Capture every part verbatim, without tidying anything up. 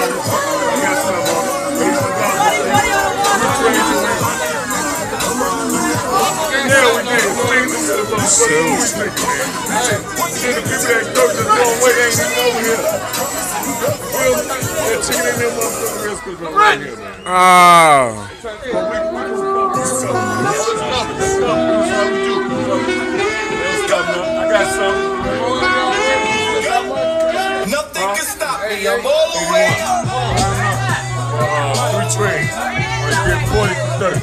Yeah, we did. So, the people that go to the wrong way ain't even over here. That chicken in there, motherfucker, real good right here, man. Oh. I got some. Nothing can stop me. I'm all the way up. Three trains. You get forty for thirty.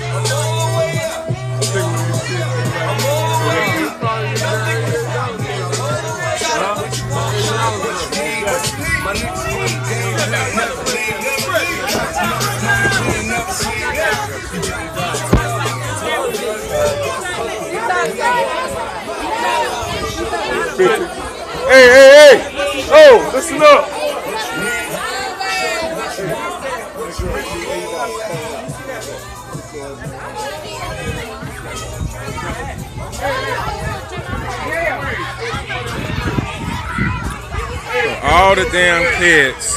Hey, hey, hey! Oh, listen up! All the damn kids.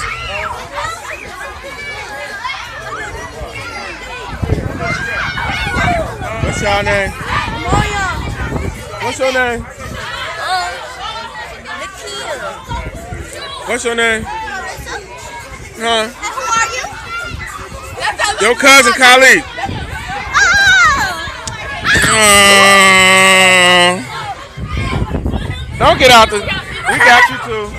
What's your name? What's your name? What's your name? Huh? Who are you? Your cousin Khalid. Oh. Don't get out the. We got you too.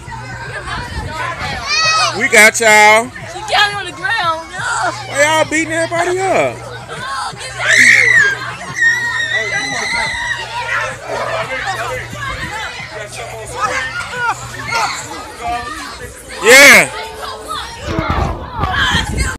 We got y'all. She got on the ground. Why y'all beating everybody up? Yeah.